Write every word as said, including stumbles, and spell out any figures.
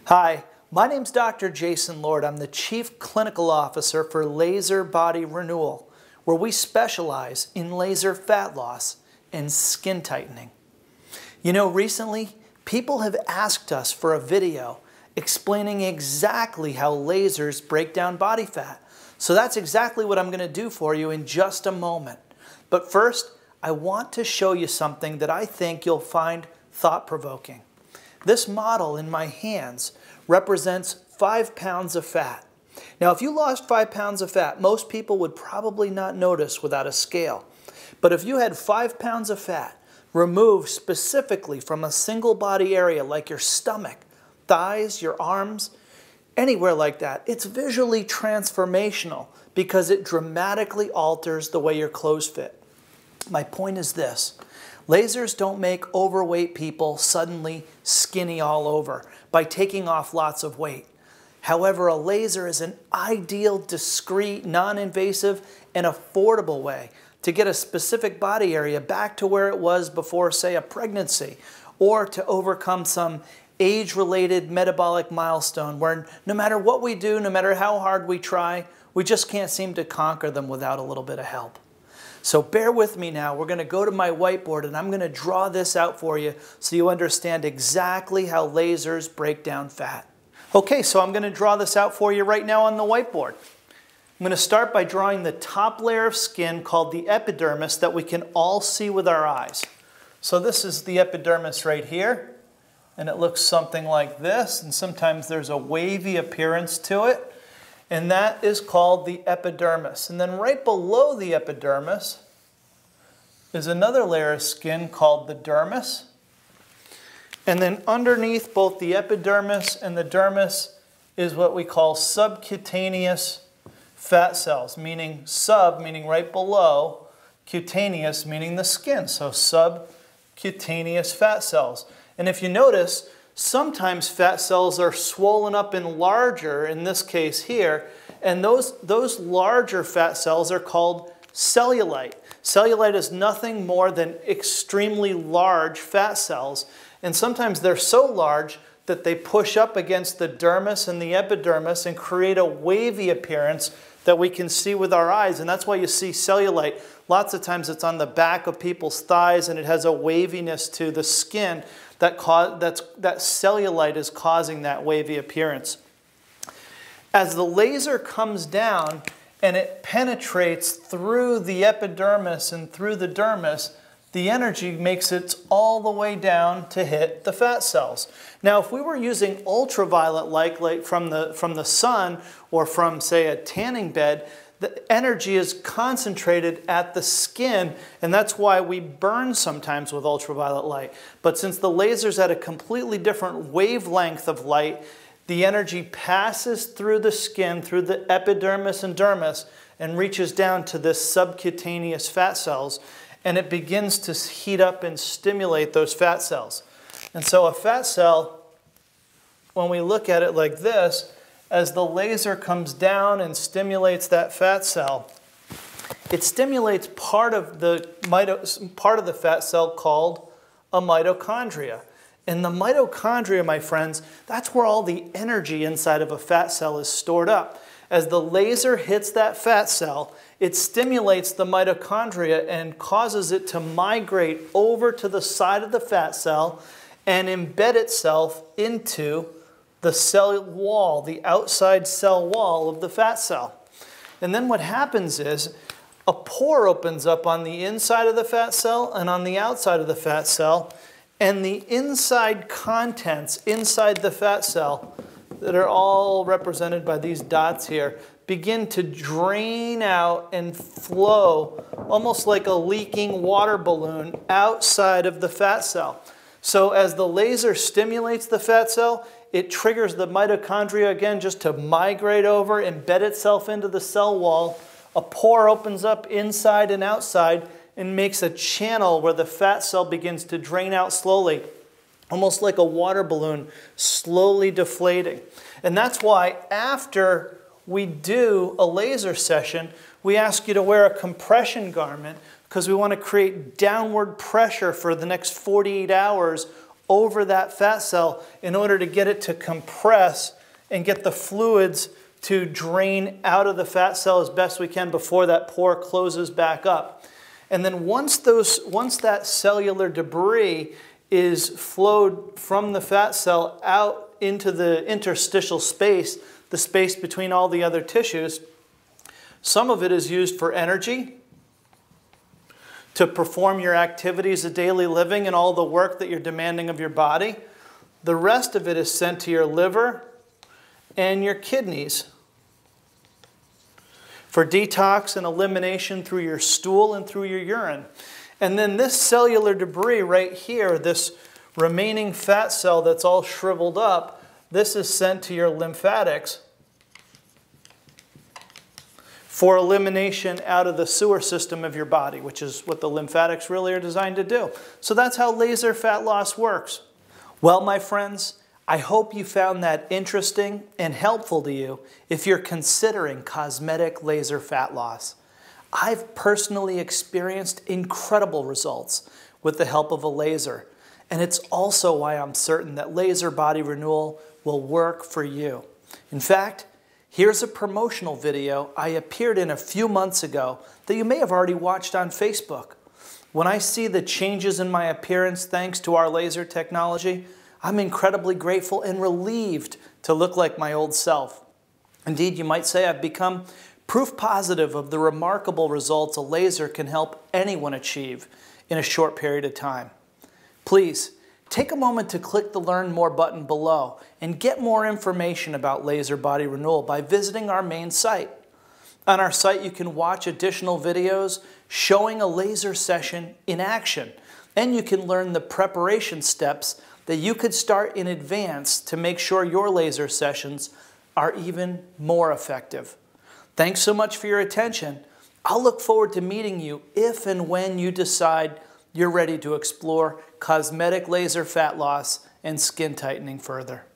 Hi, my name's Doctor Jason Lord. I'm the Chief Clinical Officer for Laser Body Renewal, where we specialize in laser fat loss and skin tightening. You know, recently, people have asked us for a video explaining exactly how lasers break down body fat. So that's exactly what I'm going to do for you in just a moment. But first, I want to show you something that I think you'll find thought-provoking. This model in my hands represents five pounds of fat. Now, if you lost five pounds of fat, most people would probably not notice without a scale. But if you had five pounds of fat removed specifically from a single body area like your stomach, thighs, your arms, anywhere like that, it's visually transformational because it dramatically alters the way your clothes fit. My point is this. Lasers don't make overweight people suddenly skinny all over by taking off lots of weight. However, a laser is an ideal, discreet, non-invasive, and affordable way to get a specific body area back to where it was before, say, a pregnancy, or to overcome some age-related metabolic milestone where no matter what we do, no matter how hard we try, we just can't seem to conquer them without a little bit of help. So bear with me now. We're going to go to my whiteboard and I'm going to draw this out for you so you understand exactly how lasers break down fat. Okay, so I'm going to draw this out for you right now on the whiteboard. I'm going to start by drawing the top layer of skin called the epidermis that we can all see with our eyes. So this is the epidermis right here, and it looks something like this, and sometimes there's a wavy appearance to it. And that is called the epidermis. And then right below the epidermis is another layer of skin called the dermis. And then underneath both the epidermis and the dermis is what we call subcutaneous fat cells, meaning sub, meaning right below, cutaneous, meaning the skin. So subcutaneous fat cells. And if you notice, sometimes fat cells are swollen up and larger, in this case here, and those, those larger fat cells are called cellulite. Cellulite is nothing more than extremely large fat cells, and sometimes they're so large that they push up against the dermis and the epidermis and create a wavy appearance that we can see with our eyes, and that's why you see cellulite. Lots of times it's on the back of people's thighs and it has a waviness to the skin. That, that's, that cellulite is causing that wavy appearance. As the laser comes down and it penetrates through the epidermis and through the dermis, the energy makes it all the way down to hit the fat cells. Now, if we were using ultraviolet light, like from the, from the sun or from, say, a tanning bed, the energy is concentrated at the skin, and that's why we burn sometimes with ultraviolet light. But since the laser's at a completely different wavelength of light, the energy passes through the skin, through the epidermis and dermis, and reaches down to this subcutaneous fat cells, and it begins to heat up and stimulate those fat cells. And so a fat cell, when we look at it like this, as the laser comes down and stimulates that fat cell, it stimulates part of the, part of the fat cell called a mitochondria. And the mitochondria, my friends, that's where all the energy inside of a fat cell is stored up. As the laser hits that fat cell, it stimulates the mitochondria and causes it to migrate over to the side of the fat cell and embed itself into the cell wall, the outside cell wall of the fat cell. And then what happens is a pore opens up on the inside of the fat cell and on the outside of the fat cell, and the inside contents inside the fat cell that are all represented by these dots here begin to drain out and flow almost like a leaking water balloon outside of the fat cell. So as the laser stimulates the fat cell, it triggers the mitochondria again just to migrate over, embed itself into the cell wall. A pore opens up inside and outside and makes a channel where the fat cell begins to drain out slowly, almost like a water balloon slowly deflating. And that's why after we do a laser session, we ask you to wear a compression garment because we want to create downward pressure for the next forty-eight hours over that fat cell in order to get it to compress and get the fluids to drain out of the fat cell as best we can before that pore closes back up. And then once, those, once that cellular debris is flowed from the fat cell out into the interstitial space, the space between all the other tissues, some of it is used for energy, to perform your activities of daily living and all the work that you're demanding of your body. The rest of it is sent to your liver and your kidneys for detox and elimination through your stool and through your urine. And then this cellular debris right here, this remaining fat cell that's all shriveled up, this is sent to your lymphatics for elimination out of the sewer system of your body, which is what the lymphatics really are designed to do. So that's how laser fat loss works. Well, my friends, I hope you found that interesting and helpful to you if you're considering cosmetic laser fat loss. I've personally experienced incredible results with the help of a laser, and it's also why I'm certain that laser body renewal will work for you. In fact, here's a promotional video I appeared in a few months ago that you may have already watched on Facebook. When I see the changes in my appearance thanks to our laser technology, I'm incredibly grateful and relieved to look like my old self. Indeed, you might say I've become proof positive of the remarkable results a laser can help anyone achieve in a short period of time. Please, take a moment to click the Learn More button below and get more information about laser body renewal by visiting our main site. On our site, you can watch additional videos showing a laser session in action, and you can learn the preparation steps that you could start in advance to make sure your laser sessions are even more effective. Thanks so much for your attention. I'll look forward to meeting you if and when you decide you're ready to explore cosmetic laser fat loss and skin tightening further.